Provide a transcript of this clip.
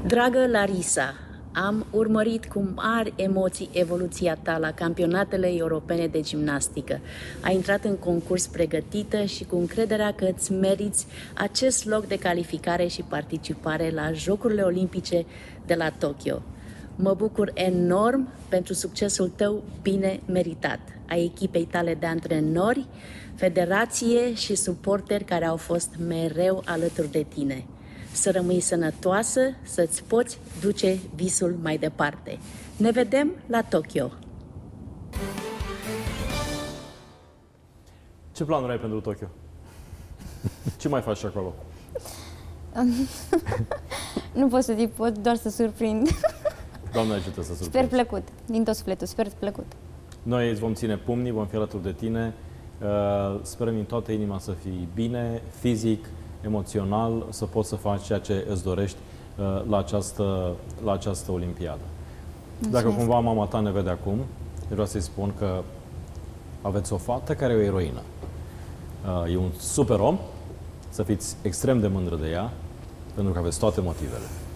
Dragă Larisa, am urmărit cu mari emoții evoluția ta la campionatele europene de gimnastică. Ai intrat în concurs pregătită și cu încrederea că îți meriți acest loc de calificare și participare la Jocurile Olimpice de la Tokyo. Mă bucur enorm pentru succesul tău bine meritat, a echipei tale de antrenori, federație și suporteri care au fost mereu alături de tine. Să rămâi sănătoasă, să-ți poți duce visul mai departe. Ne vedem la Tokyo! Ce planuri ai pentru Tokyo? Ce mai faci acolo? Nu pot să zic, pot doar să surprind. Doamne ajută să surprinzi. Sper plăcut, din tot sufletul, sper plăcut. Noi îți vom ține pumnii, vom fi alături de tine. Sperăm din toată inima să fii bine, fizic, emoțional, să poți să faci ceea ce îți dorești la această olimpiadă. Mulțumesc. Dacă cumva mama ta ne vede acum, vreau să-i spun că aveți o fată care e o eroină. E un super om, să fiți extrem de mândră de ea, pentru că aveți toate motivele.